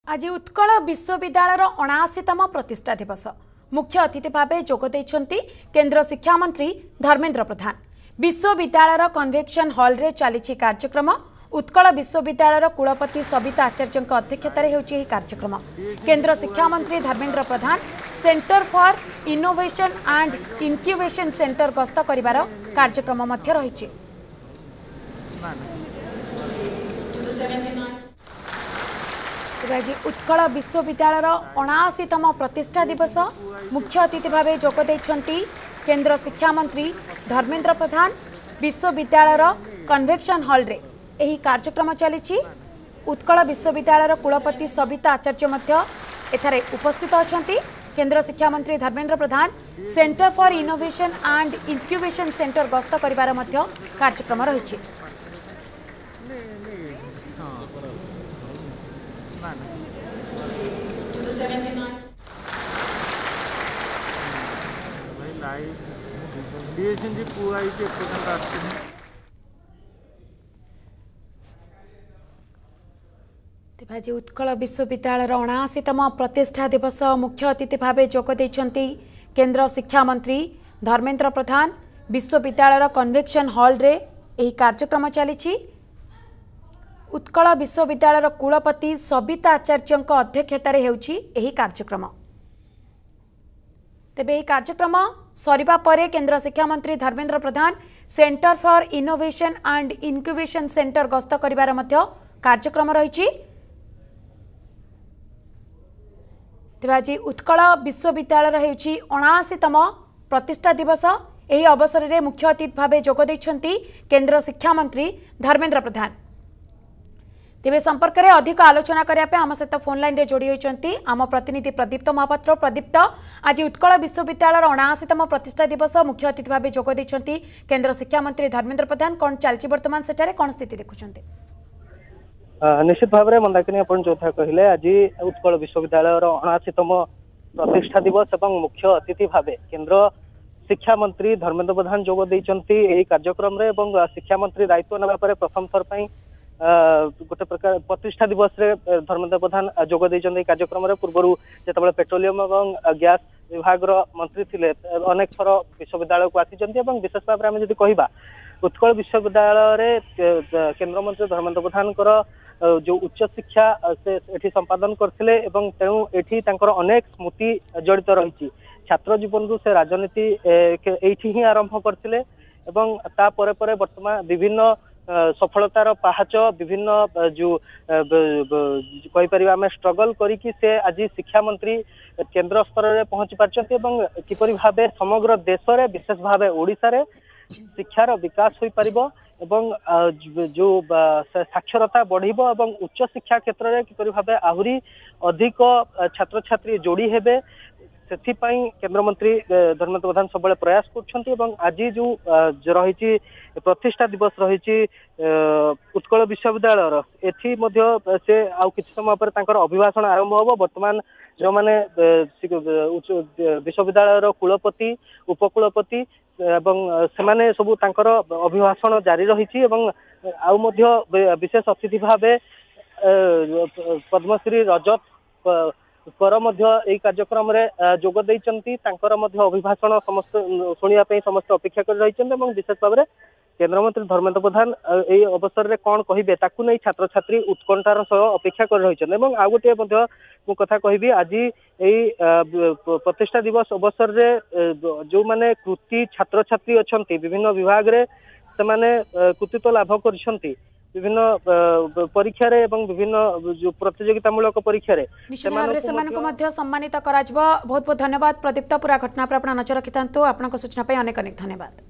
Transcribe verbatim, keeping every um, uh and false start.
आज उत्कल विश्वविद्यालय अणाशीतम प्रतिष्ठा दिवस मुख्य अतिथि भाव जोगदे केन्द्र शिक्षा मंत्री धर्मेन्द्र प्रधान। विश्वविद्यालय कन्वेंशन हॉल रे चली कार्यक्रम। उत्कल विश्वविद्यालय कुलपति सविता आचार्य अध्यक्षतार होछि कार्यक्रम। केन्द्र शिक्षा मंत्री Dharmendra Pradhan centre for innovation and incubation centre गस्त करिवार कार्यक्रम मध्य रहिछि। आज उत्कल विश्वविद्यालय अणाशीतम प्रतिष्ठा दिवस मुख्य अतिथि भाव जोगदे केन्द्र शिक्षा मंत्री धर्मेन्द्र प्रधान। विश्वविद्यालय कन्वेंशन हॉल रे एही कार्यक्रम चली। उत्कल विश्वविद्यालय कुलपति सविता आचार्य मध्य एथारे उपस्थित अछंती। केन्द्र शिक्षा मंत्री Dharmendra Pradhan centre for innovation and incubation centre गस्त करिवार मध्य कार्यक्रम रहिछि। आज उत्कल विश्वविद्यालय अणाशीतम प्रतिष्ठा दिवस मुख्य अतिथि भाव जोगदे केन्द्र शिक्षा मंत्री धर्मेन्द्र प्रधान। विश्वविद्यालय कन्वेंशन हॉल रे एही कार्यक्रम चली। उत्कल विश्वविद्यालय कुलपति सविता आचार्य अध्यक्षतार होछि एही कार्यक्रम। तेबे एही कार्यक्रम सरिबा परे केन्द्र शिक्षा मंत्री Dharmendra Pradhan centre for innovation and incubation centre गस्त करिवार मध्य कार्यक्रम रहिछि। तेबे आज उत्कल विश्वविद्यालय होछि अणाशीतम प्रतिष्ठा दिवस। एही अवसर रे मुख्य अतिथि भाव जोगदे केन्द्र शिक्षा मंत्री धर्मेन्द्र प्रधान। तेबे संपर्क में अधिक आलोचना करने आम सहित फोन लाइन रे जोड़ी होती आम प्रतिनिधि प्रदीप्त महापात्र। प्रदीप्त, आज उत्कल विश्वविद्यालय अणाशीतम प्रतिष्ठा दिवस मुख्य अतिथि भाव जोगदे केन्द्र शिक्षा मंत्री धर्मेन्द्र प्रधान। कौन चलती बर्तमान सेठारे कौन स्थिति देखुंटे? निश्चित भाव में मंदाकिनी आप जो कहले आज उत्कल विश्वविद्यालय अणाशीतम प्रतिष्ठा दिवस और मुख्य अतिथि भाव केन्द्र शिक्षा मंत्री धर्मेन्द्र प्रधान जोगदे कार्यक्रम रे शिक्षा मंत्री दायित्व नेबा परे प्रथम थर पई गोटे प्रकार प्रतिष्ठा दिवस रे धर्मेन्द्र प्रधान जोगदे कार्यक्रम रे पूर्व जो पेट्रोलियम और गैस विभाग मंत्री थिले अनेक थर विश्वविद्यालय को आसी विशेष भाव में जब कह उत्कल विश्वविद्यालय केन्द्र मंत्री धर्मेन्द्र प्रधान जो उच्च शिक्षा से एठी संपादन करथिले एवं तेणु एठी तांकर अनेक स्मृति जड़ित रही। छात्र जीवन रु से राजनीति एठी ही आरंभ करथिले एवं ता परे परे वर्तमान विभिन्न सफलतार पहाच विभिन्न जो कहि परिबा में स्ट्रगल करिकि से आज शिक्षा मंत्री केन्द्र स्तर रे पहुंची पारछथि एवं किपरि भाबे समग्र देश रे विशेष भाबे ओडिसा रे शिक्षार विकास होई परिबो एवं जो साक्षरता बढ़िबो एवं उच्च शिक्षा क्षेत्र रे किपरि भाबे आहुरी अधिक छात्र छात्री जोड़ी हेबे सेथिपाई केन्द्र मंत्री धर्मेन्द्र प्रधान सब प्रयास कर। आज जो रही प्रतिष्ठा दिवस रही उत्कल विश्वविद्यालय एथि से आउ किछि समय पर तांकर अभिभाषण आरंभ हो। वर्तमान जो माने विश्वविद्यालय कुलपति उपकुलपति एवं सेमाने सबु तांकर अभिभाषण जारी रही आउ मध्य विशेष अतिथि भावे पद्मश्री रजत कर मध्य कार्यक्रम रे जोग देइचंती तांकर मध्य अभिभाषण समस्त सुनिया समस्त अपेक्षा कर रही विशेष भाव में केन्द्र मंत्री धर्मेन्द्र प्रधान ए अवसर रे कौन कहिबे ताकू नहीं छात्र छात्री उत्कंठार सह अपेक्षा कर रही आउ गोटे मु कथा कहबी आज यही प्रतिष्ठा दिवस अवसर रे जो माने कृति छात्र छात्री अछंती विभिन्न विभाग रे से माने कृतित्व लाभ करछंती विभिन्न परीक्षा रे एवं विभिन्न जो प्रतियोगितामूलक परीक्षा रे निश्चित भाव में सेमानकु मध्य सम्मानित कराजिबो। बहुत बहुत धन्यवाद प्रदीप्त। पूरा घटना पर आपण नजर रखितांतु। आपनक सूचना पे अनेक अनेक धन्यवाद।